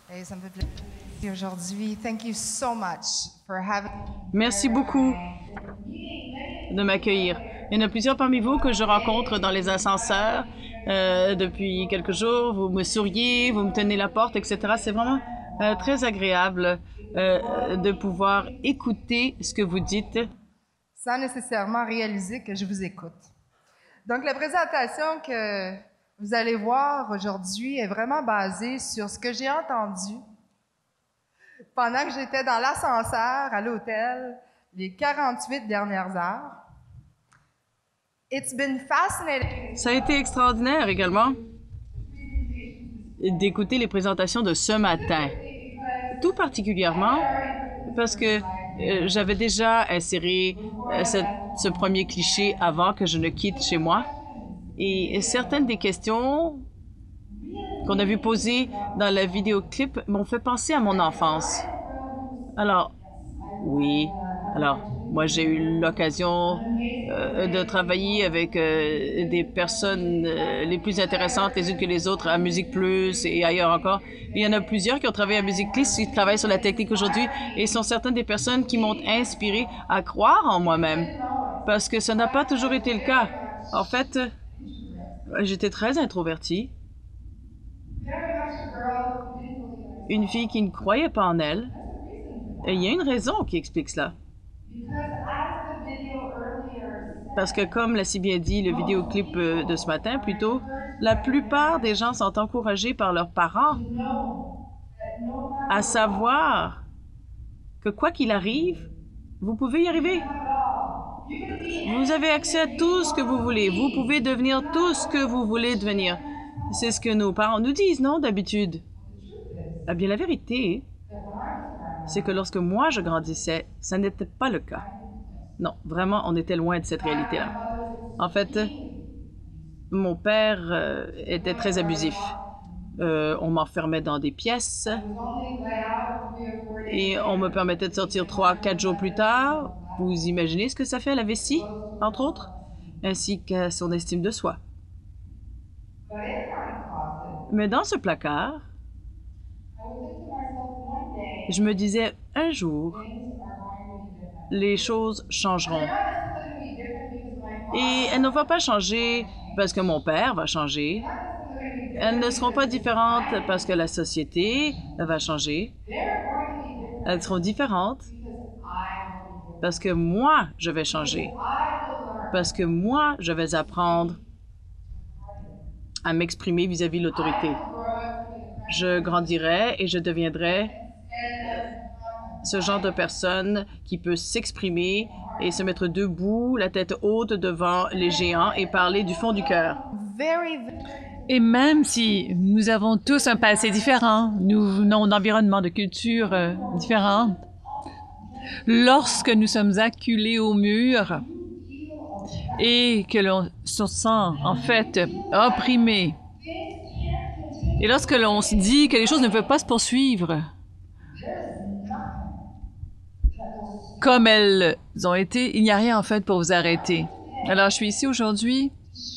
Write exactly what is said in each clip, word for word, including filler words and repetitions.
Hey, ça me fait plaisir aujourd'hui. Thank you so much for having. Merci beaucoup de m'accueillir. Il y en a plusieurs parmi vous que je rencontre dans les ascenseurs euh, depuis quelques jours. Vous me souriez, vous me tenez la porte, et cetera. C'est vraiment euh, très agréable euh, de pouvoir écouter ce que vous dites. Sans nécessairement réaliser que je vous écoute. Donc, la présentation que vous allez voir aujourd'hui est vraiment basée sur ce que j'ai entendu pendant que j'étais dans l'ascenseur à l'hôtel les quarante-huit dernières heures. It's been fascinating. Ça a été extraordinaire également d'écouter les présentations de ce matin. Tout particulièrement parce que euh, j'avais déjà inséré euh, cette, ce premier cliché avant que je ne quitte chez moi. Et certaines des questions qu'on a vues posées dans la vidéoclip m'ont fait penser à mon enfance. Alors, oui, alors, moi j'ai eu l'occasion euh, de travailler avec euh, des personnes euh, les plus intéressantes les unes que les autres à Musique Plus et ailleurs encore. Il y en a plusieurs qui ont travaillé à Musique Plus, qui travaillent sur la technique aujourd'hui et sont certaines des personnes qui m'ont inspiré à croire en moi-même. Parce que ça n'a pas toujours été le cas. En fait, j'étais très introvertie. Une fille qui ne croyait pas en elle. Et il y a une raison qui explique cela. Parce que comme l'a si bien dit le vidéoclip de ce matin plutôt, la plupart des gens sont encouragés par leurs parents à savoir que quoi qu'il arrive, vous pouvez y arriver. Vous avez accès à tout ce que vous voulez. Vous pouvez devenir tout ce que vous voulez devenir. C'est ce que nos parents nous disent, non, d'habitude? Eh bien, la vérité, c'est que lorsque moi je grandissais, ça n'était pas le cas. Non, vraiment, on était loin de cette réalité-là. En fait, mon père euh, était très abusif. Euh, on m'enfermait dans des pièces et on me permettait de sortir trois, quatre jours plus tard. Vous imaginez ce que ça fait à la vessie, entre autres, ainsi qu'à son estime de soi. Mais dans ce placard, je me disais, un jour, les choses changeront. Et elles ne vont pas changer parce que mon père va changer. Elles ne seront pas différentes parce que la société va changer. Elles seront différentes parce que moi, je vais changer. Parce que moi, je vais apprendre à m'exprimer vis-à-vis de l'autorité. Je grandirai et je deviendrai ce genre de personne qui peut s'exprimer et se mettre debout, la tête haute devant les géants et parler du fond du cœur. Et même si nous avons tous un passé différent, nous venons d'environnements, de cultures euh, différentes, lorsque nous sommes acculés au mur et que l'on se sent en fait opprimé, et lorsque l'on se dit que les choses ne peuvent pas se poursuivre comme elles ont été, il n'y a rien en fait pour vous arrêter. Alors, je suis ici aujourd'hui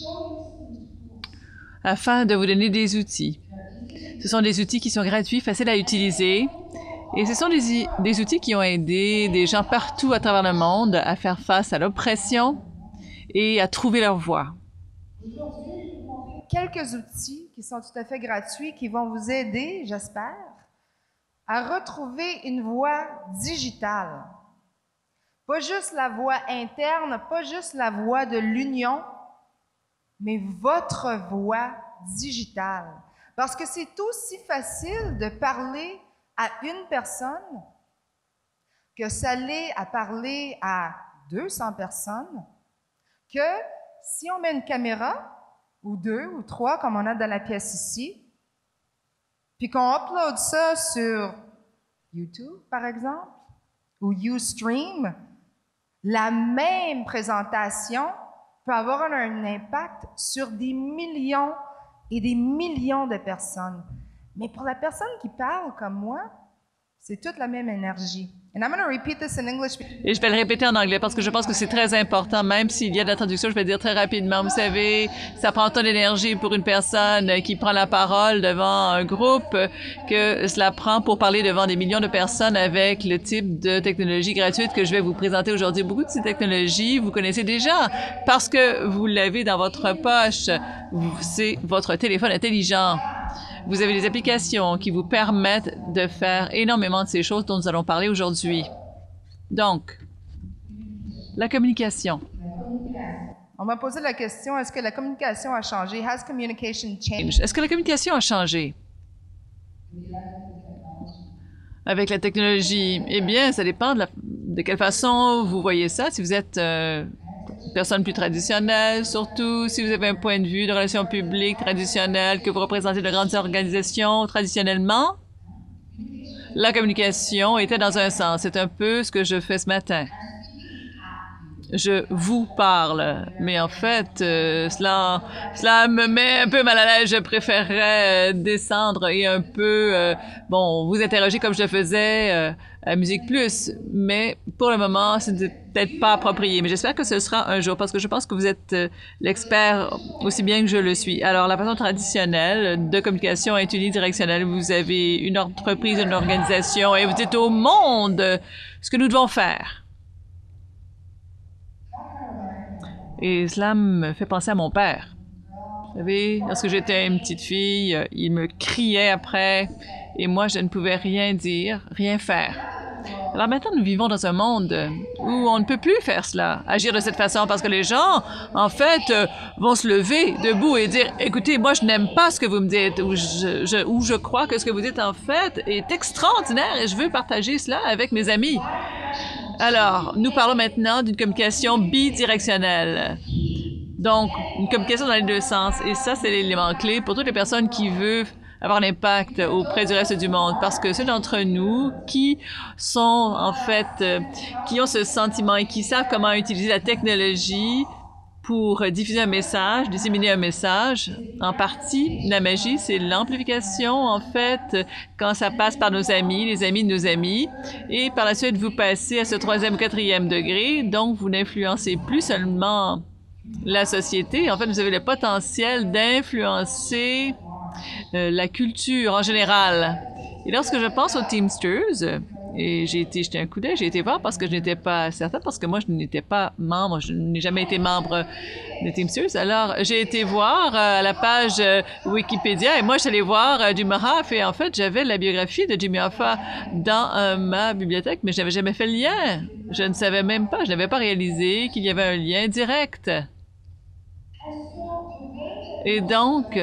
afin de vous donner des outils. Ce sont des outils qui sont gratuits, faciles à utiliser, et ce sont des, des outils qui ont aidé des gens partout à travers le monde à faire face à l'oppression et à trouver leur voie. Quelques outils qui sont tout à fait gratuits, qui vont vous aider, j'espère, à retrouver une voie digitale. Pas juste la voie interne, pas juste la voie de l'union, mais votre voix digitale. Parce que c'est aussi facile de parler à une personne que ça l'est à parler à deux cents personnes, que si on met une caméra, ou deux, ou trois, comme on a dans la pièce ici, puis qu'on upload ça sur YouTube, par exemple, ou Ustream, la même présentation peut avoir un, un impact sur des millions et des millions de personnes. Mais pour la personne qui parle comme moi, C'est toute la même énergie. And I'm going to repeat this in English. Et je vais le répéter en anglais parce que je pense que c'est très important, même s'il y a de la traduction, je vais le dire très rapidement. Vous savez, ça prend tant d'énergie pour une personne qui prend la parole devant un groupe que cela prend pour parler devant des millions de personnes avec le type de technologie gratuite que je vais vous présenter aujourd'hui. Beaucoup de ces technologies, vous connaissez déjà parce que vous l'avez dans votre poche. C'est votre téléphone intelligent. Vous avez des applications qui vous permettent de faire énormément de ces choses dont nous allons parler aujourd'hui. Donc, la communication. On m'a posé la question, est-ce que la communication a changé? Has communication changed? Est-ce que la communication a changé avec la technologie? Eh bien, ça dépend de, la, de quelle façon vous voyez ça. Si vous êtes euh, une personne plus traditionnelle, surtout si vous avez un point de vue de relations publiques traditionnelles, que vous représentez de grandes organisations traditionnellement, la communication était dans un sens. C'est un peu ce que je fais ce matin. Je vous parle, mais en fait, euh, cela, cela me met un peu mal à l'aise. Je préférerais euh, descendre et un peu, euh, bon, vous interroger comme je le faisais euh, à Musique Plus, mais pour le moment, ce n'est peut-être pas approprié. Mais j'espère que ce sera un jour, parce que je pense que vous êtes euh, l'expert aussi bien que je le suis. Alors, la façon traditionnelle de communication est unidirectionnelle. Vous avez une entreprise, une organisation, et vous dites au monde ce que nous devons faire. Et cela me fait penser à mon père. Vous savez, lorsque j'étais une petite fille, il me criait après et moi, je ne pouvais rien dire, rien faire. Alors maintenant, nous vivons dans un monde où on ne peut plus faire cela, agir de cette façon, parce que les gens, en fait, euh, vont se lever debout et dire « Écoutez, moi, je n'aime pas ce que vous me dites » ou je, je, ou « Je crois que ce que vous dites, en fait, est extraordinaire et je veux partager cela avec mes amis. » Alors, nous parlons maintenant d'une communication bidirectionnelle. Donc, une communication dans les deux sens. Et ça, c'est l'élément clé pour toutes les personnes qui veulent avoir un impact auprès du reste du monde. Parce que ceux d'entre nous qui sont, en fait, euh, qui ont ce sentiment et qui savent comment utiliser la technologie pour diffuser un message, disséminer un message, en partie, la magie, c'est l'amplification, en fait, quand ça passe par nos amis, les amis de nos amis, et par la suite, vous passez à ce troisième ou quatrième degré, donc vous n'influencez plus seulement la société, en fait, vous avez le potentiel d'influencer euh, la culture en général. Et lorsque je pense aux Teamsters, et j'ai été jeter un coup d'œil, j'ai été voir parce que je n'étais pas certaine, parce que moi, je n'étais pas membre, je n'ai jamais été membre de Teamsters. Alors, j'ai été voir euh, la page euh, Wikipédia et moi, je suis allée voir euh, Jimmy Hoffa et en fait, j'avais la biographie de Jimmy Hoffa dans euh, ma bibliothèque, mais je n'avais jamais fait le lien. Je ne savais même pas, je n'avais pas réalisé qu'il y avait un lien direct. Et donc,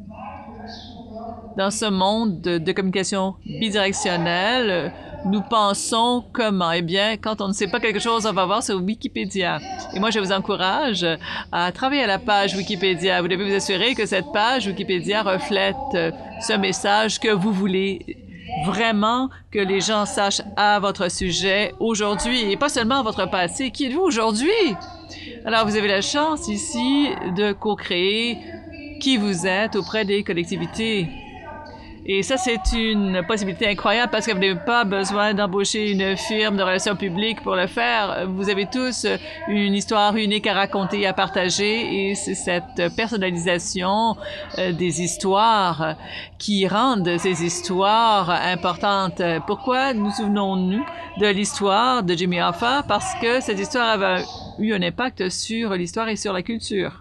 dans ce monde de, de communication bidirectionnelle, nous pensons comment? Eh bien, quand on ne sait pas quelque chose, on va voir sur Wikipédia. Et moi, je vous encourage à travailler à la page Wikipédia. Vous devez vous assurer que cette page Wikipédia reflète ce message que vous voulez vraiment que les gens sachent à votre sujet aujourd'hui et pas seulement à votre passé. Qui êtes-vous aujourd'hui? Alors, vous avez la chance ici de co-créer qui vous êtes auprès des collectivités. Et ça, c'est une possibilité incroyable parce que vous n'avez pas besoin d'embaucher une firme de relations publiques pour le faire. Vous avez tous une histoire unique à raconter et à partager et c'est cette personnalisation euh, des histoires qui rendent ces histoires importantes. Pourquoi nous souvenons-nous de l'histoire de Jimmy Hoffa? Parce que cette histoire avait eu un impact sur l'histoire et sur la culture.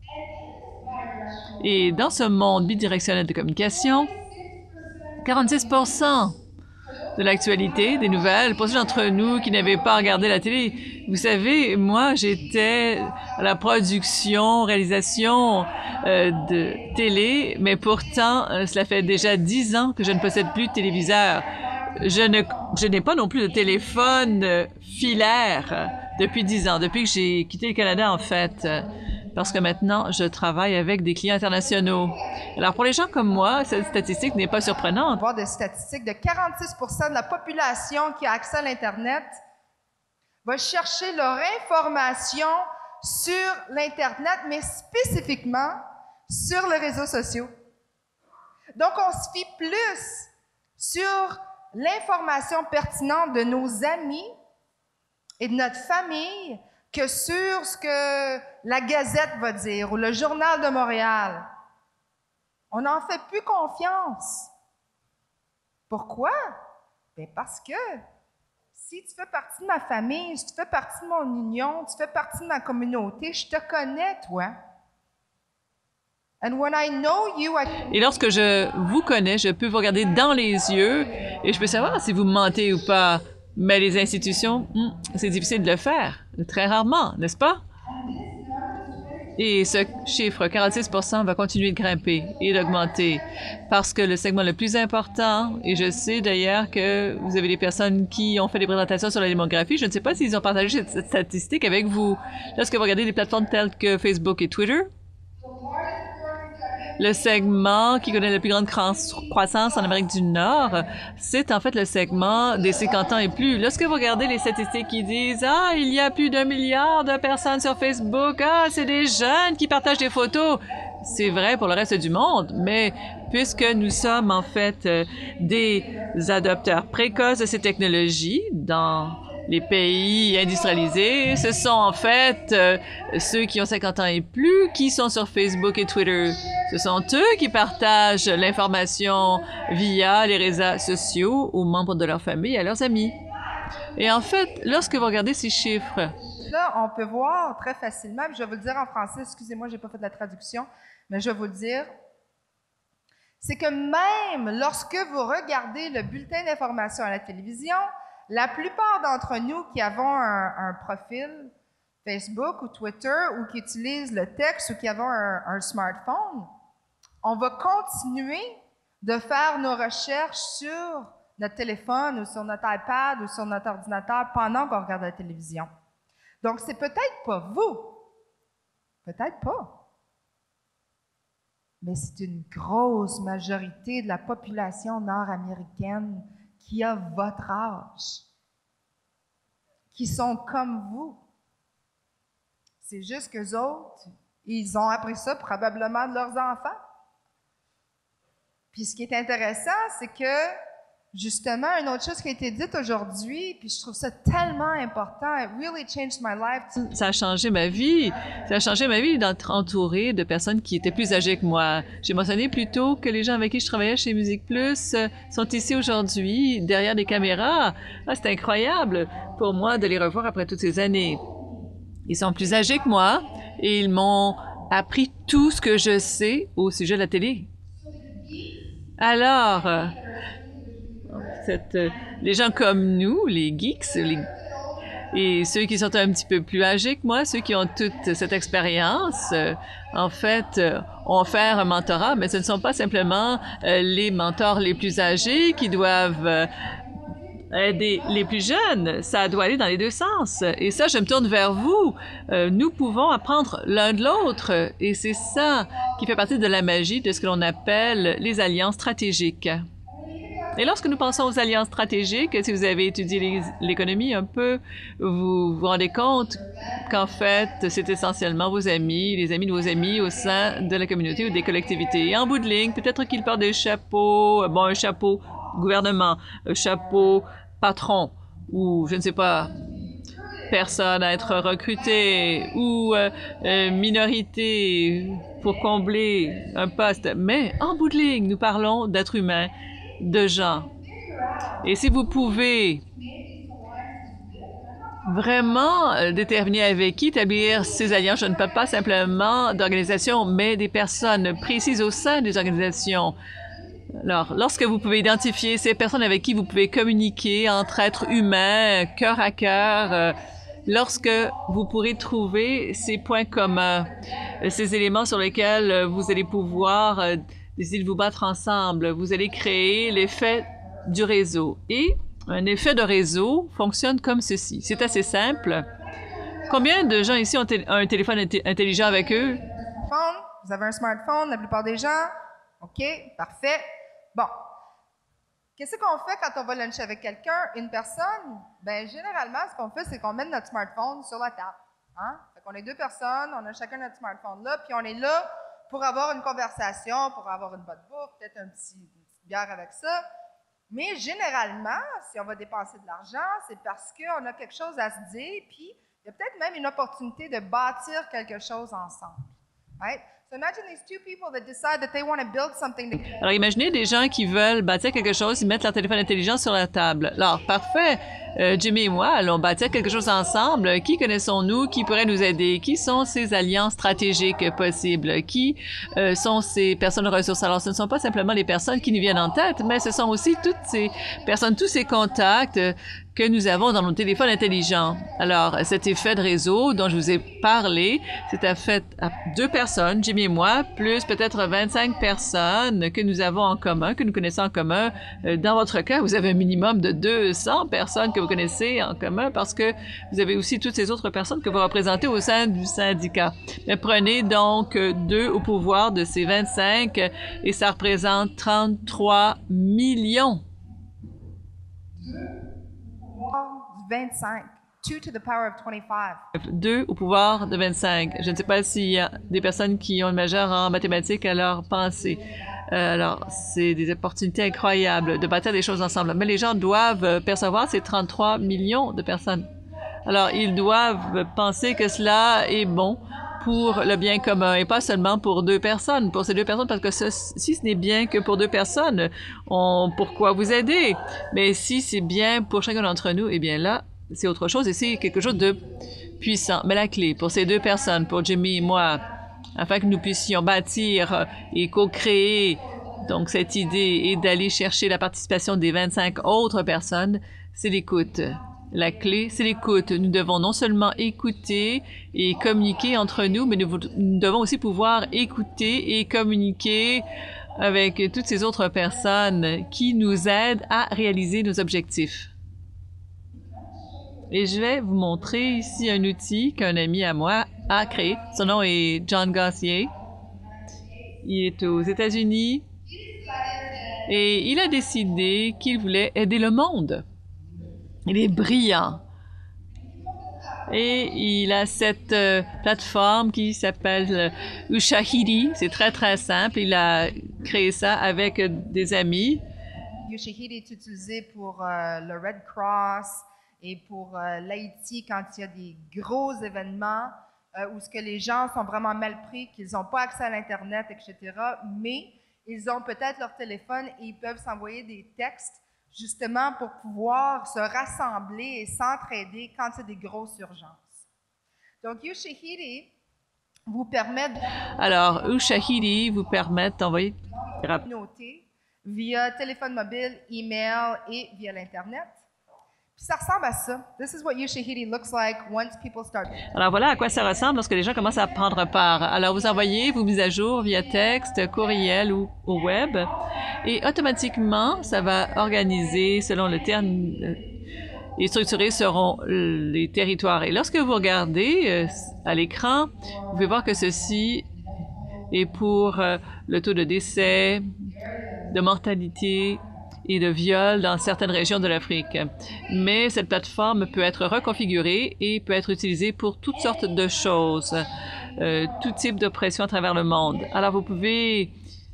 Et dans ce monde bidirectionnel de communication, quarante-six pour cent de l'actualité, des nouvelles, pour ceux d'entre nous qui n'avaient pas regardé la télé. Vous savez, moi, j'étais à la production, réalisation euh, de télé, mais pourtant, euh, cela fait déjà dix ans que je ne possède plus de téléviseur. Je ne, je n'ai pas non plus de téléphone euh, filaire euh, depuis dix ans, depuis que j'ai quitté le Canada, en fait. Euh, parce que maintenant, je travaille avec des clients internationaux. Alors, pour les gens comme moi, cette statistique n'est pas surprenante. On va voir des statistiques de quarante-six pour cent de la population qui a accès à l'Internet va chercher leur information sur l'Internet, mais spécifiquement sur les réseaux sociaux. Donc, on se fie plus sur l'information pertinente de nos amis et de notre famille que sur ce que la Gazette va dire ou le Journal de Montréal. On n'en fait plus confiance. Pourquoi? Bien parce que si tu fais partie de ma famille, si tu fais partie de mon union, tu fais partie de ma communauté, je te connais, toi. And when I know you, I... Et lorsque je vous connais, je peux vous regarder dans les yeux et je peux savoir si vous mentez ou pas. Mais les institutions, hmm, c'est difficile de le faire, très rarement, n'est-ce pas? Et ce chiffre, quarante-six pour cent, va continuer de grimper et d'augmenter parce que le segment le plus important, et je sais d'ailleurs que vous avez des personnes qui ont fait des présentations sur la démographie, je ne sais pas s'ils ont partagé cette statistique avec vous. Lorsque vous regardez des plateformes telles que Facebook et Twitter, le segment qui connaît la plus grande croissance en Amérique du Nord, c'est en fait le segment des cinquante ans et plus. Lorsque vous regardez les statistiques qui disent « Ah, il y a plus d'un milliard de personnes sur Facebook. Ah, c'est des jeunes qui partagent des photos. » C'est vrai pour le reste du monde, mais puisque nous sommes en fait euh, des adopteurs précoces de ces technologies dans les pays industrialisés, ce sont en fait euh, ceux qui ont cinquante ans et plus qui sont sur Facebook et Twitter. Ce sont eux qui partagent l'information via les réseaux sociaux aux membres de leur famille et à leurs amis. Et en fait, lorsque vous regardez ces chiffres... Là, on peut voir très facilement, puis je vais vous le dire en français, excusez-moi, je n'ai pas fait de la traduction, mais je vais vous le dire. C'est que même lorsque vous regardez le bulletin d'information à la télévision, la plupart d'entre nous qui avons un, un profil Facebook ou Twitter ou qui utilisent le texte ou qui avons un, un smartphone, on va continuer de faire nos recherches sur notre téléphone ou sur notre iPad ou sur notre ordinateur pendant qu'on regarde la télévision. Donc, c'est peut-être pas vous, peut-être pas, mais c'est une grosse majorité de la population nord-américaine qui a votre âge, qui sont comme vous. C'est juste qu'eux autres, ils ont appris ça probablement de leurs enfants. Puis ce qui est intéressant, c'est que, justement, une autre chose qui a été dite aujourd'hui, puis je trouve ça tellement important, it really changed my life. Ça a changé ma vie. Ça a changé ma vie d'être entourée de personnes qui étaient plus âgées que moi. J'ai mentionné plus tôt que les gens avec qui je travaillais chez Musique Plus sont ici aujourd'hui, derrière des caméras. Ah, c'est incroyable pour moi de les revoir après toutes ces années. Ils sont plus âgés que moi et ils m'ont appris tout ce que je sais au sujet de la télé. Alors, euh, cette, euh, les gens comme nous, les geeks, les, et ceux qui sont un petit peu plus âgés que moi, ceux qui ont toute cette expérience, euh, en fait, euh, ont offert un mentorat, mais ce ne sont pas simplement euh, les mentors les plus âgés qui doivent euh, aider les plus jeunes. Ça doit aller dans les deux sens. Et ça, je me tourne vers vous. Euh, nous pouvons apprendre l'un de l'autre. Et c'est ça qui fait partie de la magie de ce que l'on appelle les alliances stratégiques. Et lorsque nous pensons aux alliances stratégiques, si vous avez étudié l'économie un peu, vous vous rendez compte qu'en fait, c'est essentiellement vos amis, les amis de vos amis au sein de la communauté ou des collectivités. Et en bout de ligne, peut-être qu'ils portent des chapeaux, bon, un chapeau gouvernement, un chapeau patron, ou je ne sais pas, personne à être recruté, ou euh, euh, minorité pour combler un poste. Mais en bout de ligne, nous parlons d'êtres humains, de gens. Et si vous pouvez vraiment euh, déterminer avec qui établir ces alliances, je ne parle pas simplement d'organisations, mais des personnes précises au sein des organisations. Alors, lorsque vous pouvez identifier ces personnes avec qui vous pouvez communiquer entre êtres humains, cœur à cœur, euh, lorsque vous pourrez trouver ces points communs, euh, ces éléments sur lesquels euh, vous allez pouvoir euh, décider de vous battre ensemble, vous allez créer l'effet du réseau. Et un effet de réseau fonctionne comme ceci. C'est assez simple. Combien de gens ici ont un téléphone intelligent avec eux? Vous avez un smartphone, la plupart des gens? OK, parfait. Bon. Qu'est-ce qu'on fait quand on va luncher avec quelqu'un, une personne? Bien, généralement, ce qu'on fait, c'est qu'on met notre smartphone sur la table. Hein? Fait qu'on est deux personnes, on a chacun notre smartphone là, puis on est là pour avoir une conversation, pour avoir une bonne bouffe, peut-être un petit, une petite bière avec ça. Mais généralement, si on va dépenser de l'argent, c'est parce qu'on a quelque chose à se dire, puis il y a peut-être même une opportunité de bâtir quelque chose ensemble. Right? So imagine these two people that decide that they want to build something together. Alors, imaginez des gens qui veulent bâtir quelque chose, ils mettent leur téléphone intelligent sur la table. Alors, parfait. Euh, Jimmy et moi allons bâtir quelque chose ensemble. Qui connaissons-nous? Qui pourrait nous aider? Qui sont ces alliances stratégiques possibles? Qui euh, sont ces personnes ressources? Alors, ce ne sont pas simplement les personnes qui nous viennent en tête, mais ce sont aussi toutes ces personnes, tous ces contacts que nous avons dans nos téléphones intelligents. Alors, cet effet de réseau dont je vous ai parlé, c'est un fait à deux personnes, Jimmy et moi, plus peut-être vingt-cinq personnes que nous avons en commun, que nous connaissons en commun. Dans votre cas, vous avez un minimum de deux cents personnes que vous connaissez en commun parce que vous avez aussi toutes ces autres personnes que vous représentez au sein du syndicat. Mais prenez donc deux au pouvoir de ces vingt-cinq et ça représente trente-trois millions. vingt-cinq. two to the power of twenty-five. deux au pouvoir de vingt-cinq. Je ne sais pas s'il y a des personnes qui ont une majeure en mathématiques à leur pensée. Euh, alors, c'est des opportunités incroyables de bâtir des choses ensemble. Mais les gens doivent percevoir ces trente-trois millions de personnes. Alors, ils doivent penser que cela est bon pour le bien commun et pas seulement pour deux personnes, pour ces deux personnes, parce que ce, si ce n'est bien que pour deux personnes, on, pourquoi vous aider? Mais si c'est bien pour chacun d'entre nous, eh bien là, c'est autre chose et c'est quelque chose de puissant. Mais la clé pour ces deux personnes, pour Jimmy et moi, afin que nous puissions bâtir et co-créer donc cette idée et d'aller chercher la participation des vingt-cinq autres personnes, c'est l'écoute. La clé, c'est l'écoute. Nous devons non seulement écouter et communiquer entre nous, mais nous, nous devons aussi pouvoir écouter et communiquer avec toutes ces autres personnes qui nous aident à réaliser nos objectifs. Et je vais vous montrer ici un outil qu'un ami à moi a créé. Son nom est John Gossier. Il est aux États-Unis et il a décidé qu'il voulait aider le monde. Il est brillant. Et il a cette euh, plateforme qui s'appelle euh, Ushahidi. C'est très, très simple. Il a créé ça avec euh, des amis. Ushahidi est utilisé pour euh, le Red Cross et pour euh, l'Haïti quand il y a des gros événements euh, où ce que les gens sont vraiment mal pris, qu'ils n'ont pas accès à l'Internet, et cetera. Mais ils ont peut-être leur téléphone et ils peuvent s'envoyer des textes justement pour pouvoir se rassembler et s'entraider quand il y a des grosses urgences. Donc, Ushahidi vous permet de... Alors, Ushahidi vous permet d'envoyer communauté via téléphone mobile, email et via l'Internet. Puis ça ressemble à ça. This is what Ushahidi looks like once people start. Alors voilà à quoi ça ressemble lorsque les gens commencent à prendre part. Alors vous envoyez vos mises à jour via texte, courriel ou au web et automatiquement ça va organiser selon le terme et structurer seront les territoires. Et lorsque vous regardez euh, à l'écran, vous pouvez voir que ceci est pour euh, le taux de décès, de mortalité et de viol dans certaines régions de l'Afrique. Mais cette plateforme peut être reconfigurée et peut être utilisée pour toutes sortes de choses, euh, tout type d'oppression à travers le monde. Alors, vous pouvez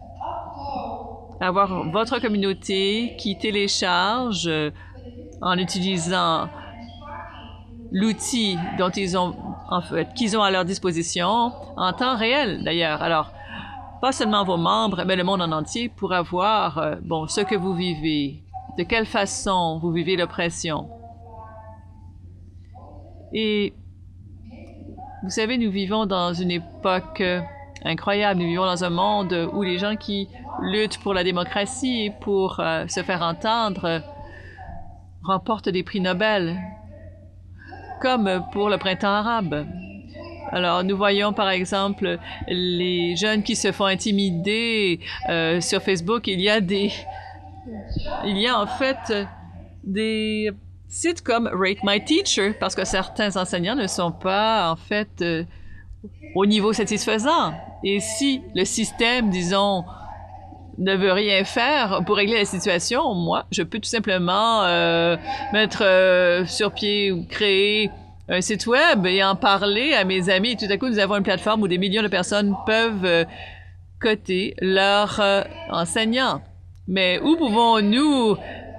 avoir votre communauté qui télécharge euh, en utilisant l'outil dont ils ont, en fait, qu'ils ont à leur disposition en temps réel, d'ailleurs. Alors, pas seulement vos membres, mais le monde en entier pour avoir, euh, bon, ce que vous vivez, de quelle façon vous vivez l'oppression. Et vous savez, nous vivons dans une époque euh, incroyable. Nous vivons dans un monde où les gens qui luttent pour la démocratie et pour euh, se faire entendre euh, remportent des prix Nobel, comme pour le printemps arabe. Alors, nous voyons par exemple les jeunes qui se font intimider euh, sur Facebook. Il y a des, il y a en fait des sites comme Rate My Teacher parce que certains enseignants ne sont pas en fait euh, au niveau satisfaisant. Et si le système, disons, ne veut rien faire pour régler la situation, moi, je peux tout simplement euh, mettre euh, sur pied ou créer un site web et en parler à mes amis. Et tout à coup, nous avons une plateforme où des millions de personnes peuvent euh, coter leurs euh, enseignants. Mais où pouvons-nous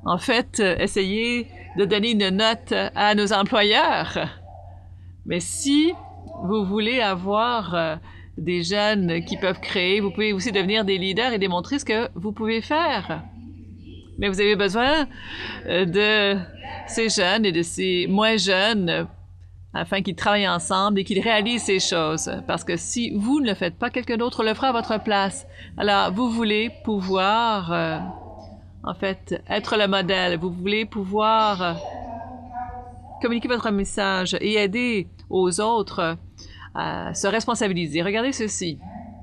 en fait, essayer de donner une note à nos employeurs. Mais si vous voulez avoir euh, des jeunes qui peuvent créer, vous pouvez aussi devenir des leaders et démontrer ce que vous pouvez faire. Mais vous avez besoin euh, de ces jeunes et de ces moins jeunes euh, afin qu'ils travaillent ensemble et qu'ils réalisent ces choses. Parce que si vous ne le faites pas, quelqu'un d'autre le fera à votre place. Alors, vous voulez pouvoir, euh, en fait, être le modèle. Vous voulez pouvoir euh, communiquer votre message et aider aux autres à se responsabiliser. Regardez ceci.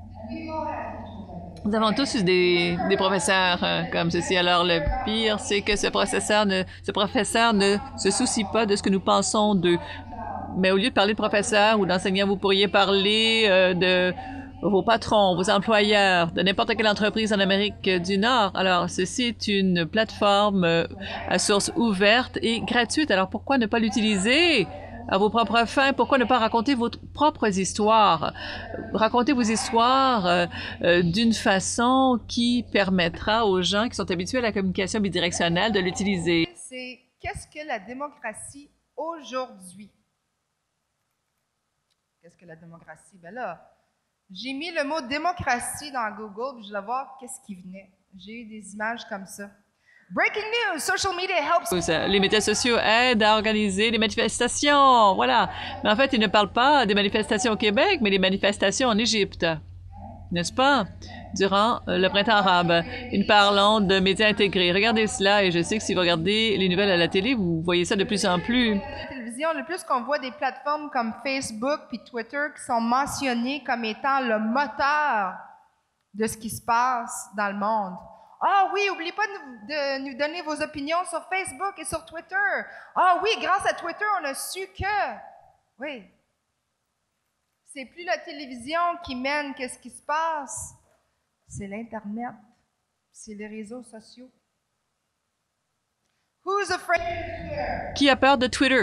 Nous avons tous eu des, des professeurs euh, comme ceci. Alors, le pire, c'est que ce professeur, ne, ce professeur ne se soucie pas de ce que nous pensons d'eux. Mais au lieu de parler de professeurs ou d'enseignants, vous pourriez parler euh, de vos patrons, vos employeurs, de n'importe quelle entreprise en Amérique du Nord. Alors, ceci est une plateforme euh, à source ouverte et gratuite. Alors, pourquoi ne pas l'utiliser à vos propres fins? Pourquoi ne pas raconter vos propres histoires? Racontez vos histoires euh, euh, d'une façon qui permettra aux gens qui sont habitués à la communication bidirectionnelle de l'utiliser. C'est qu'est-ce que la démocratie aujourd'hui? Qu'est-ce que la démocratie? Ben là, j'ai mis le mot démocratie dans Google, puis je voulais voir qu'est-ce qui venait. J'ai eu des images comme ça. Breaking news, social media helps. Les médias sociaux aident à organiser des manifestations, voilà. Mais en fait, ils ne parlent pas des manifestations au Québec, mais des manifestations en Égypte, n'est-ce pas? Durant le printemps arabe. Ils parlent de médias intégrés. Regardez cela, et je sais que si vous regardez les nouvelles à la télé, vous voyez ça de plus en plus. La télévision, le plus qu'on voit des plateformes comme Facebook puis Twitter qui sont mentionnées comme étant le moteur de ce qui se passe dans le monde. Ah oui, n'oubliez pas de nous, de nous donner vos opinions sur Facebook et sur Twitter. Ah oui, grâce à Twitter, on a su que... Oui. C'est plus la télévision qui mène qu'est-ce qui se passe. C'est l'Internet. C'est les réseaux sociaux. Who's afraid of Twitter? Qui a peur de Twitter?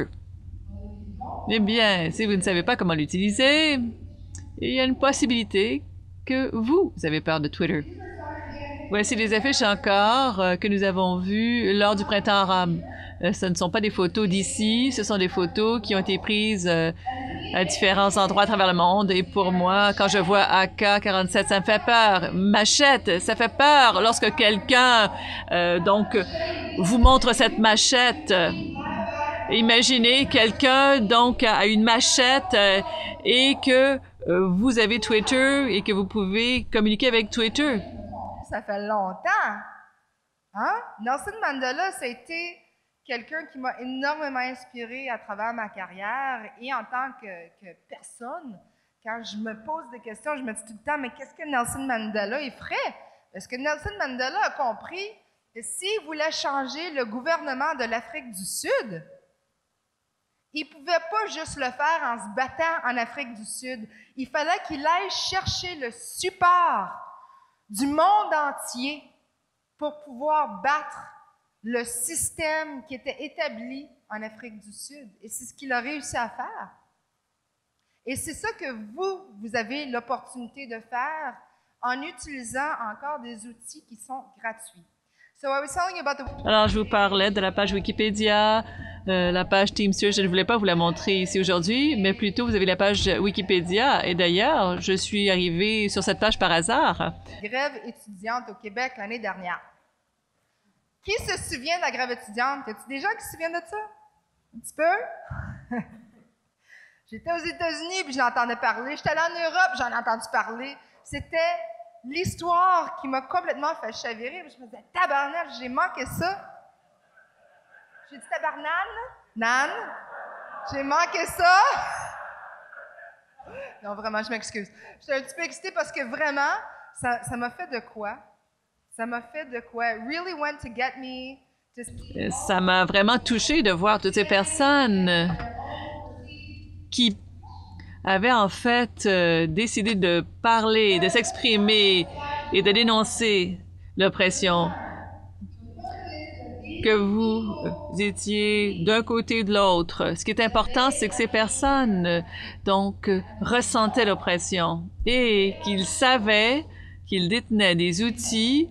Eh bien, si vous ne savez pas comment l'utiliser, il y a une possibilité que vous avez peur de Twitter. Voici les affiches encore euh, que nous avons vues lors du printemps arabe. Euh, ce ne sont pas des photos d'ici, ce sont des photos qui ont été prises euh, à différents endroits à travers le monde. Et pour moi, quand je vois A K quarante-sept, ça me fait peur. Machette, ça fait peur lorsque quelqu'un euh, donc vous montre cette machette. Imaginez quelqu'un donc a une machette euh, et que euh, vous avez Twitter et que vous pouvez communiquer avec Twitter. Ça fait longtemps. Hein? Nelson Mandela, ça a été quelqu'un qui m'a énormément inspiré à travers ma carrière et en tant que, que personne. Quand je me pose des questions, je me dis tout le temps, mais qu'est-ce que Nelson Mandela il ferait? Parce que Nelson Mandela a compris que s'il voulait changer le gouvernement de l'Afrique du Sud, il ne pouvait pas juste le faire en se battant en Afrique du Sud. Il fallait qu'il aille chercher le support du monde entier pour pouvoir battre le système qui était établi en Afrique du Sud. Et c'est ce qu'il a réussi à faire. Et c'est ça que vous, vous avez l'opportunité de faire en utilisant encore des outils qui sont gratuits. So I was telling you about the... Alors, je vous parlais de la page Wikipédia, euh, la page Teamster. Je ne voulais pas vous la montrer ici aujourd'hui, mais plutôt vous avez la page Wikipédia. Et d'ailleurs, je suis arrivée sur cette page par hasard. Grève étudiante au Québec l'année dernière. Qui se souvient de la grève étudiante? Y a-t-il des gens qui se souviennent de ça? Un petit peu? J'étais aux États-Unis puis j'entendais parler. J'étais allée en Europe, j'en ai entendu parler. C'était l'histoire qui m'a complètement fait chavirer. Je me disais, tabarnak, j'ai manqué ça. J'ai dit tabarnane, Nan, j'ai manqué ça. Non, vraiment, je m'excuse. J'étais un petit peu excitée parce que vraiment, ça, ça m'a fait de quoi? Ça m'a fait de quoi? It really went to get me. To... Ça m'a vraiment touchée de voir toutes ces personnes qui avaient en fait euh, décidé de parler, de s'exprimer et de dénoncer l'oppression. Que vous étiez d'un côté ou de l'autre. Ce qui est important, c'est que ces personnes donc ressentaient l'oppression et qu'ils savaient qu'ils détenaient des outils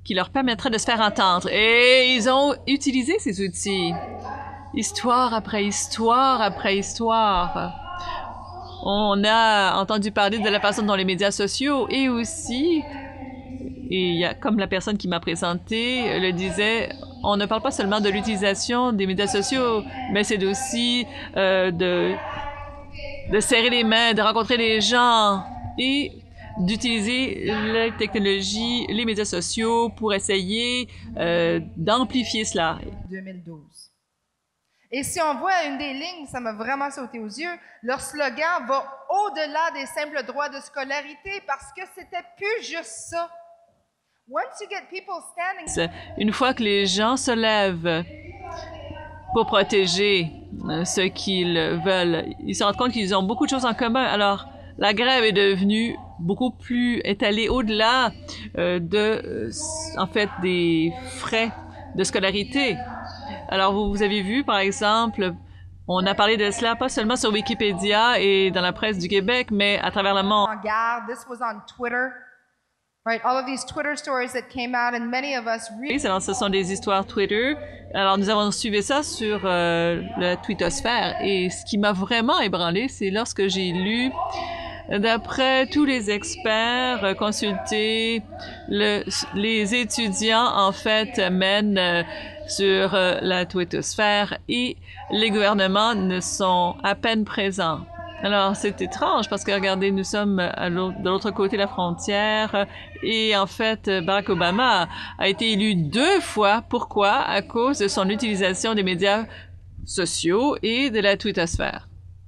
qui leur permettrait de se faire entendre. Et ils ont utilisé ces outils. Histoire après histoire après histoire. On a entendu parler de la façon dont les médias sociaux et aussi, et il y a, comme la personne qui m'a présenté le disait, on ne parle pas seulement de l'utilisation des médias sociaux, mais c'est aussi euh, de, de serrer les mains, de rencontrer les gens et d'utiliser la technologie, les médias sociaux pour essayer euh, d'amplifier cela. deux mille douze. Et si on voit une des lignes, ça m'a vraiment sauté aux yeux, leur slogan va au-delà des simples droits de scolarité parce que c'était plus juste ça. Once you get people standing... Une fois que les gens se lèvent pour protéger ce qu'ils veulent, ils se rendent compte qu'ils ont beaucoup de choses en commun. Alors, la grève est devenue beaucoup plus, est allée au-delà euh, de, euh, en fait, des frais de scolarité. Alors, vous, vous avez vu, par exemple, on a parlé de cela pas seulement sur Wikipédia et dans la presse du Québec, mais à travers le monde. En garde, this was on Twitter. Right, all of these Twitter stories that came out and many of us really... Alors, ce sont des histoires Twitter. Alors, nous avons suivi ça sur euh, la twittosphère. Et ce qui m'a vraiment ébranlé, c'est lorsque j'ai lu, d'après tous les experts euh, consultés, le, les étudiants, en fait, mènent euh, sur euh, la twittosphère et les gouvernements ne sont à peine présents. Alors, c'est étrange parce que, regardez, nous sommes à de l'autre côté de la frontière et, en fait, Barack Obama a été élu deux fois. Pourquoi? À cause de son utilisation des médias sociaux et de la twittosphère.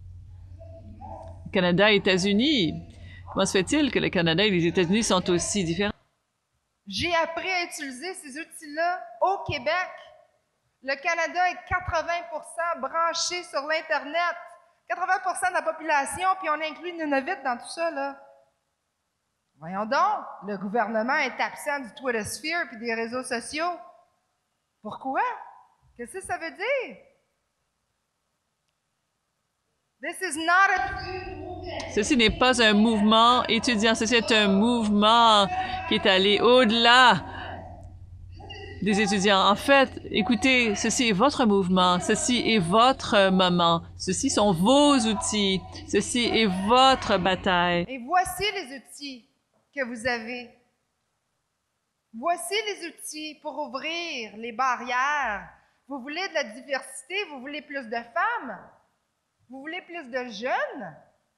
Canada et États-Unis. Comment se fait-il que le Canada et les États-Unis sont aussi différents? J'ai appris à utiliser ces outils-là au Québec. Le Canada est quatre-vingts pour cent branché sur l'Internet. quatre-vingts pour cent de la population, puis on inclut Nunavut dans tout ça, là. Voyons donc, le gouvernement est absent du Twittersphere puis des réseaux sociaux. Pourquoi? Qu'est-ce que ça veut dire? This is not a... Ceci n'est pas un mouvement étudiant, ceci est un mouvement qui est allé au-delà des étudiants. En fait, écoutez, ceci est votre mouvement, ceci est votre moment, ceci sont vos outils, ceci est votre bataille. Et voici les outils que vous avez. Voici les outils pour ouvrir les barrières. Vous voulez de la diversité, vous voulez plus de femmes, vous voulez plus de jeunes.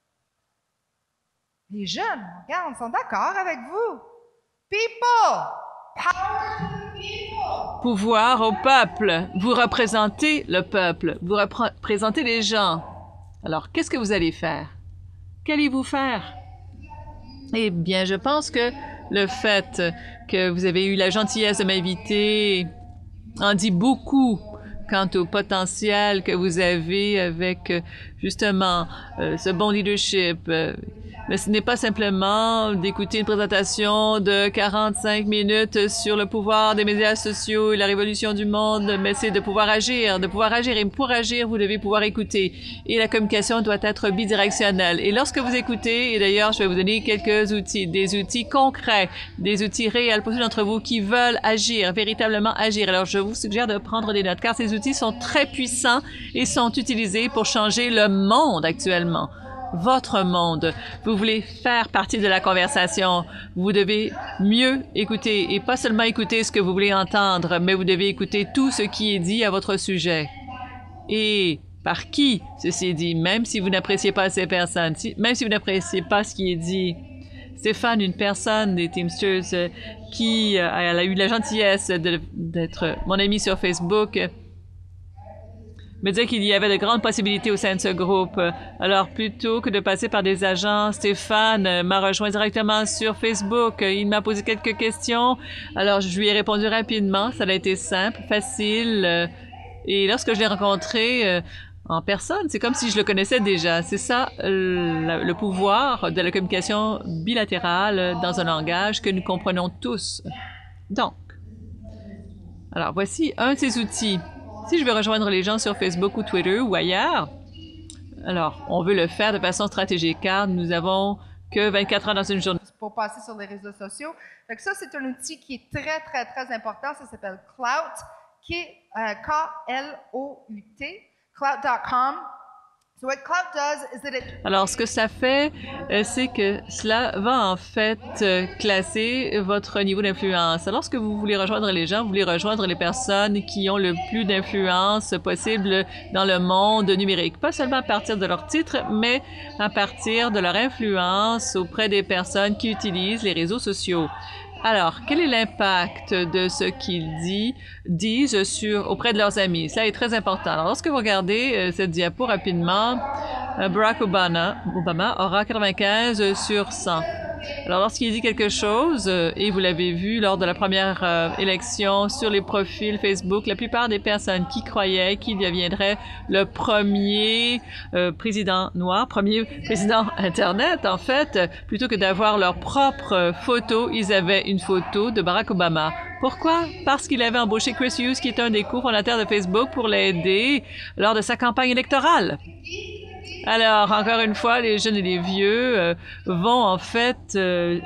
Les jeunes, regarde, sont d'accord avec vous. People! Power to the people! Pouvoir au peuple. Vous représentez le peuple. Vous représentez les gens. Alors, qu'est-ce que vous allez faire? Qu'allez-vous faire? Eh bien, je pense que le fait que vous avez eu la gentillesse de m'inviter en dit beaucoup quant au potentiel que vous avez avec, justement, euh, ce bon leadership. Euh, Mais ce n'est pas simplement d'écouter une présentation de quarante-cinq minutes sur le pouvoir des médias sociaux et la révolution du monde, mais c'est de pouvoir agir, de pouvoir agir. Et pour agir, vous devez pouvoir écouter. Et la communication doit être bidirectionnelle. Et lorsque vous écoutez, et d'ailleurs, je vais vous donner quelques outils, des outils concrets, des outils réels pour ceux d'entre vous qui veulent agir, véritablement agir. Alors, je vous suggère de prendre des notes, car ces outils sont très puissants et sont utilisés pour changer le monde actuellement. Votre monde. Vous voulez faire partie de la conversation. Vous devez mieux écouter et pas seulement écouter ce que vous voulez entendre, mais vous devez écouter tout ce qui est dit à votre sujet. Et par qui ceci est dit, même si vous n'appréciez pas ces personnes, si, même si vous n'appréciez pas ce qui est dit. Stéphane, une personne des Teamsters euh, qui euh, elle a eu la gentillesse d'être mon ami sur Facebook, me dire qu'il y avait de grandes possibilités au sein de ce groupe. Alors, plutôt que de passer par des agents, Stéphane m'a rejoint directement sur Facebook. Il m'a posé quelques questions. Alors, je lui ai répondu rapidement. Ça a été simple, facile. Et lorsque je l'ai rencontré en personne, c'est comme si je le connaissais déjà. C'est ça, le, le pouvoir de la communication bilatérale dans un langage que nous comprenons tous. Donc, alors, voici un de ces outils. Si je veux rejoindre les gens sur Facebook ou Twitter ou ailleurs, alors, on veut le faire de façon stratégique car nous avons que vingt-quatre heures dans une journée. Pour passer sur les réseaux sociaux. Fait que ça, c'est un outil qui est très, très, très important. Ça s'appelle Klout, qui est euh, K L O U T, Klout point com. So what Klout does is that it... Alors, ce que ça fait, euh, c'est que cela va en fait euh, classer votre niveau d'influence. Lorsque vous voulez rejoindre les gens, vous voulez rejoindre les personnes qui ont le plus d'influence possible dans le monde numérique. Pas seulement à partir de leur titre, mais à partir de leur influence auprès des personnes qui utilisent les réseaux sociaux. Alors, quel est l'impact de ce qu'ils disent, disent sur, auprès de leurs amis? Ça est très important. Alors, lorsque vous regardez euh, cette diapo rapidement, euh, Barack Obama, Obama aura quatre-vingt-quinze sur cent. Alors, lorsqu'il dit quelque chose, euh, et vous l'avez vu lors de la première euh, élection sur les profils Facebook, la plupart des personnes qui croyaient qu'il deviendrait le premier euh, président noir, premier président Internet, en fait, plutôt que d'avoir leur propre euh, photo, ils avaient une photo de Barack Obama. Pourquoi? Parce qu'il avait embauché Chris Hughes, qui est un des cofondateurs de Facebook, pour l'aider lors de sa campagne électorale. Alors, encore une fois, les jeunes et les vieux euh, vont en fait euh,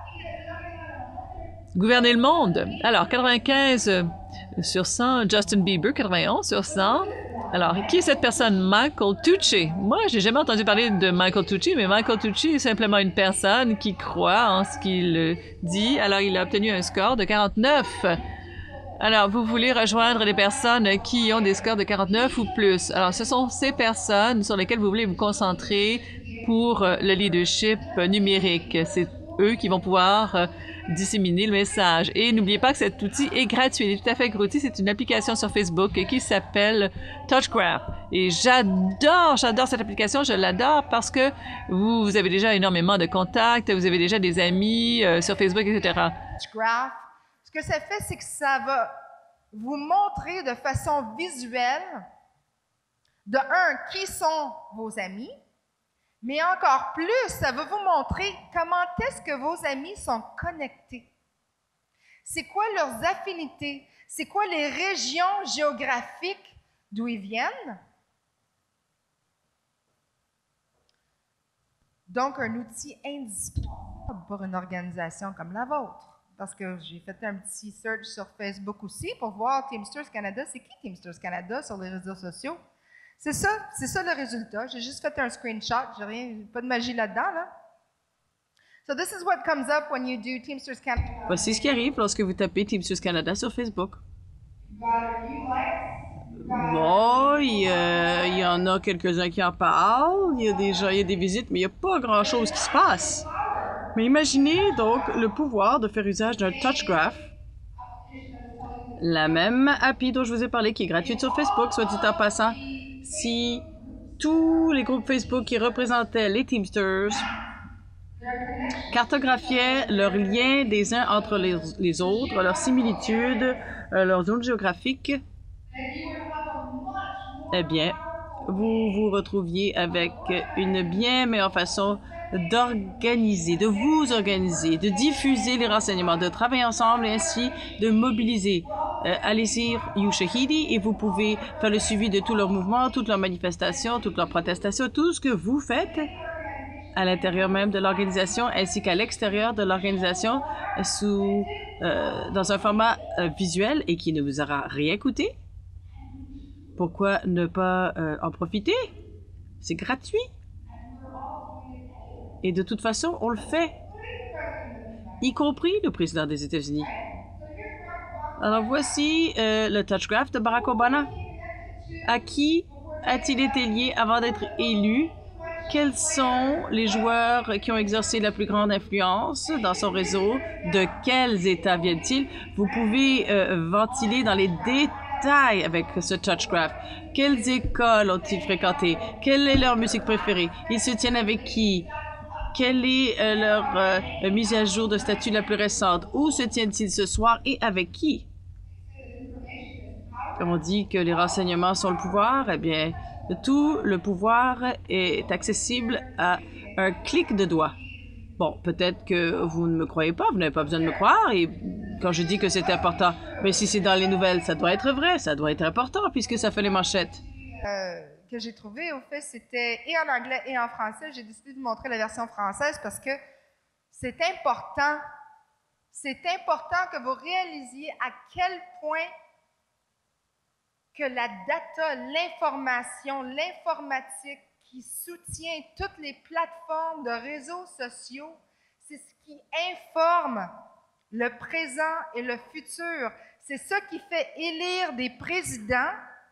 gouverner le monde. Alors, quatre-vingt-quinze sur cent, Justin Bieber, quatre-vingt-onze sur cent. Alors, qui est cette personne? Michael Tucci. Moi, j'ai jamais entendu parler de Michael Tucci, mais Michael Tucci est simplement une personne qui croit en ce qu'il dit. Alors, il a obtenu un score de quarante-neuf. Alors, vous voulez rejoindre les personnes qui ont des scores de quarante-neuf ou plus. Alors, ce sont ces personnes sur lesquelles vous voulez vous concentrer pour le leadership numérique. C'est eux qui vont pouvoir disséminer le message. Et n'oubliez pas que cet outil est gratuit. Il est tout à fait gratuit. C'est une application sur Facebook qui s'appelle TouchGraph. Et j'adore, j'adore cette application. Je l'adore parce que vous, vous avez déjà énormément de contacts, vous avez déjà des amis euh, sur Facebook, et cetera. TouchGraph. Ce que ça fait, c'est que ça va vous montrer de façon visuelle, de un, qui sont vos amis, mais encore plus, ça va vous montrer comment est-ce que vos amis sont connectés. C'est quoi leurs affinités? C'est quoi les régions géographiques d'où ils viennent? Donc, un outil indispensable pour une organisation comme la vôtre. Parce que j'ai fait un petit search sur Facebook aussi pour voir Teamsters Canada. C'est qui Teamsters Canada sur les réseaux sociaux? C'est ça, c'est ça le résultat. J'ai juste fait un screenshot, j'ai rien, pas de magie là-dedans, là. So this is what comes up when you do Teamsters Canada. Voici ce qui arrive lorsque vous tapez Teamsters Canada sur Facebook. Bon, il y, a, il y en a quelques-uns qui en parlent, il y a des gens, il y a des visites, mais il n'y a pas grand-chose qui se passe. Mais imaginez donc le pouvoir de faire usage d'un TouchGraph, la même appli dont je vous ai parlé qui est gratuite sur Facebook, soit dit en passant. Si tous les groupes Facebook qui représentaient les Teamsters cartographiaient leurs liens des uns entre les, les autres, leurs similitudes, euh, leurs zones géographiques, eh bien, vous vous retrouviez avec une bien meilleure façon d'organiser, de vous organiser, de diffuser les renseignements, de travailler ensemble et ainsi de mobiliser. Euh, allez sur Ushahidi et vous pouvez faire le suivi de tous leurs mouvements, toutes leurs manifestations, toutes leurs protestations, tout ce que vous faites à l'intérieur même de l'organisation ainsi qu'à l'extérieur de l'organisation sous euh, dans un format euh, visuel et qui ne vous aura rien coûté. Pourquoi ne pas euh, en profiter? C'est gratuit. Et de toute façon, on le fait, y compris le président des États-Unis. Alors voici euh, le TouchGraph de Barack Obama. À qui a-t-il été lié avant d'être élu? Quels sont les joueurs qui ont exercé la plus grande influence dans son réseau? De quels États viennent-ils? Vous pouvez euh, ventiler dans les détails avec ce TouchGraph. Quelles écoles ont-ils fréquentées? Quelle est leur musique préférée? Ils se tiennent avec qui? Quelle est euh, leur euh, mise à jour de statut la plus récente? Où se tiennent-ils ce soir et avec qui? Comme on dit que les renseignements sont le pouvoir, eh bien, tout le pouvoir est accessible à un clic de doigt. Bon, peut-être que vous ne me croyez pas, vous n'avez pas besoin de me croire, et quand je dis que c'est important, mais si c'est dans les nouvelles, ça doit être vrai, ça doit être important puisque ça fait les manchettes. Euh, que j'ai trouvé, au fait, c'était et en anglais et en français. J'ai décidé de vous montrer la version française parce que c'est important. C'est important que vous réalisiez à quel point que la data, l'information, l'informatique qui soutient toutes les plateformes de réseaux sociaux, c'est ce qui informe le présent et le futur. C'est ça qui fait élire des présidents.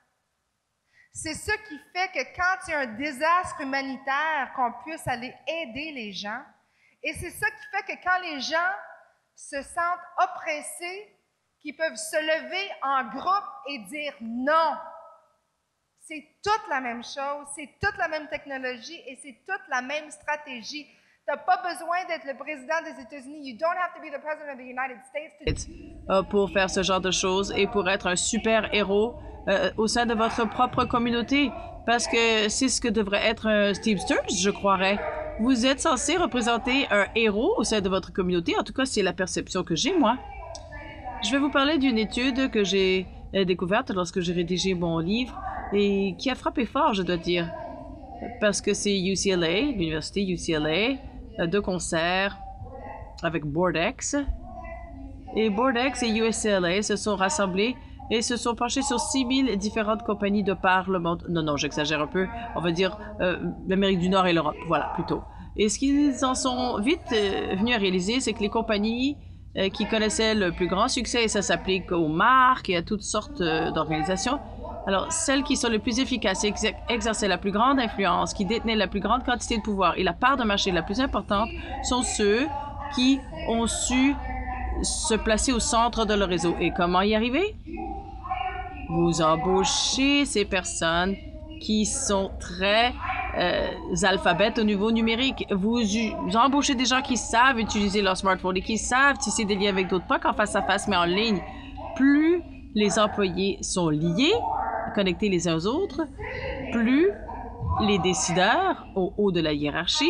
C'est ça qui fait que quand il y a un désastre humanitaire, qu'on puisse aller aider les gens. Et c'est ça qui fait que quand les gens se sentent oppressés, qu'ils peuvent se lever en groupe et dire non. C'est toute la même chose, c'est toute la même technologie et c'est toute la même stratégie. Tu n'as pas besoin d'être le président des États-Unis. You don't have to be the president of the United States to... pour faire ce genre de choses et pour être un super héros euh, au sein de votre propre communauté. Parce que c'est ce que devrait être un Steve Sturges, je croirais. Vous êtes censé représenter un héros au sein de votre communauté. En tout cas, c'est la perception que j'ai, moi. Je vais vous parler d'une étude que j'ai découverte lorsque j'ai rédigé mon livre et qui a frappé fort, je dois dire. Parce que c'est U C L A, l'université U C L A, de concert avec BoardX. Et BoardX et U C L A se sont rassemblés et se sont penchés sur six mille différentes compagnies de par le monde. Non, non, j'exagère un peu. On va dire euh, l'Amérique du Nord et l'Europe, voilà, plutôt. Et ce qu'ils en sont vite euh, venus à réaliser, c'est que les compagnies euh, qui connaissaient le plus grand succès, et ça s'applique aux marques et à toutes sortes euh, d'organisations, alors celles qui sont les plus efficaces et ex exerçaient la plus grande influence, qui détenaient la plus grande quantité de pouvoir et la part de marché la plus importante, sont ceux qui ont su se placer au centre de leur réseau. Et comment y arriver? Vous embauchez ces personnes qui sont très euh, alphabètes au niveau numérique. Vous, vous embauchez des gens qui savent utiliser leur smartphone et qui savent tisser des liens avec d'autres, pas qu'en face à face, mais en ligne. Plus les employés sont liés, connectés les uns aux autres, plus les décideurs au haut de la hiérarchie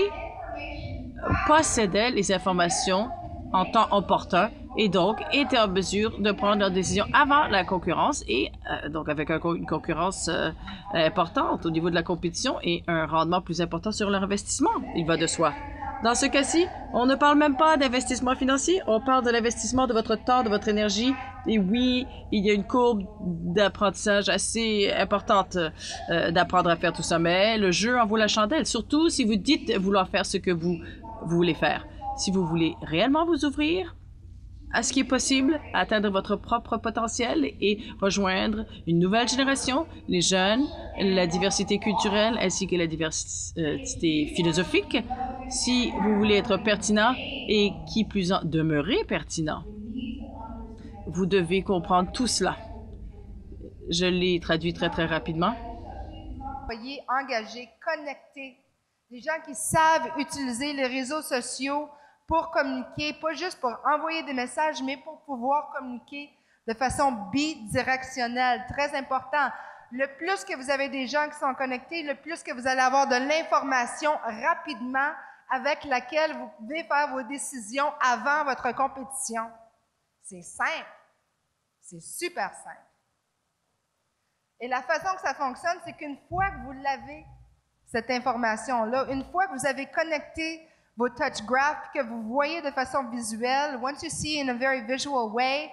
possédaient les informations en temps opportun et donc étaient en mesure de prendre leurs décisions avant la concurrence et euh, donc avec un, une concurrence euh, importante au niveau de la compétition et un rendement plus important sur leur investissement, il va de soi. Dans ce cas-ci, on ne parle même pas d'investissement financier, on parle de l'investissement de votre temps, de votre énergie. Et oui, il y a une courbe d'apprentissage assez importante euh, d'apprendre à faire tout ça, mais le jeu en vaut la chandelle, surtout si vous dites vouloir faire ce que vous, vous voulez faire. Si vous voulez réellement vous ouvrir à ce qui est possible, atteindre votre propre potentiel et rejoindre une nouvelle génération, les jeunes, la diversité culturelle ainsi que la diversité philosophique, si vous voulez être pertinent et qui plus en demeurer pertinent, vous devez comprendre tout cela. Je l'ai traduit très très rapidement. Soyez engagés, connectés, des gens qui savent utiliser les réseaux sociaux pour communiquer, pas juste pour envoyer des messages, mais pour pouvoir communiquer de façon bidirectionnelle. Très important. Le plus que vous avez des gens qui sont connectés, le plus que vous allez avoir de l'information rapidement avec laquelle vous pouvez faire vos décisions avant votre compétition. C'est simple. C'est super simple. Et la façon que ça fonctionne, c'est qu'une fois que vous l'avez, cette information-là, une fois que vous avez connecté vos touch graphs, que vous voyez de façon visuelle, once you see in a very visual way,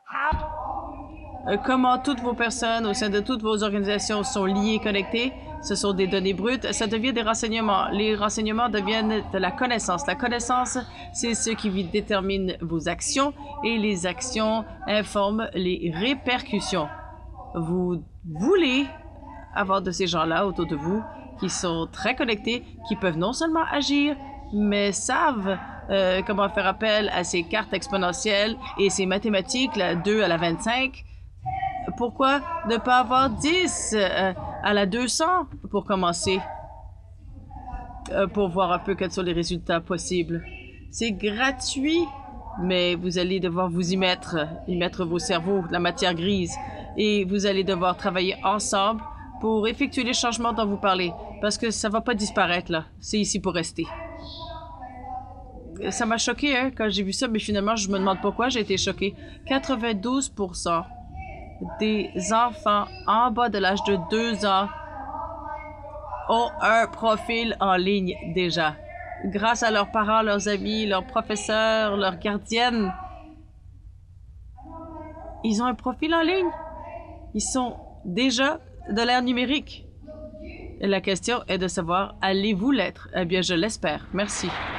how... Comment toutes vos personnes au sein de toutes vos organisations sont liées, connectées, ce sont des données brutes, ça devient des renseignements. Les renseignements deviennent de la connaissance. La connaissance, c'est ce qui détermine vos actions et les actions informent les répercussions. Vous voulez avoir de ces gens-là autour de vous qui sont très connectés, qui peuvent non seulement agir, mais savent euh, comment faire appel à ces cartes exponentielles et ces mathématiques, la deux à la vingt-cinq. Pourquoi ne pas avoir dix euh, à la deux cents pour commencer, euh, pour voir un peu quels sont les résultats possibles? C'est gratuit, mais vous allez devoir vous y mettre, y mettre vos cerveaux, la matière grise, et vous allez devoir travailler ensemble pour effectuer les changements dont vous parlez, parce que ça ne va pas disparaître, là. C'est ici pour rester. Ça m'a choqué hein, quand j'ai vu ça, mais finalement, je me demande pourquoi j'ai été choquée. quatre-vingt-douze pour cent des enfants en bas de l'âge de deux ans ont un profil en ligne déjà. Grâce à leurs parents, leurs amis, leurs professeurs, leurs gardiennes. Ils ont un profil en ligne. Ils sont déjà de l'ère numérique. Et la question est de savoir, allez-vous l'être? Eh bien, je l'espère. Merci.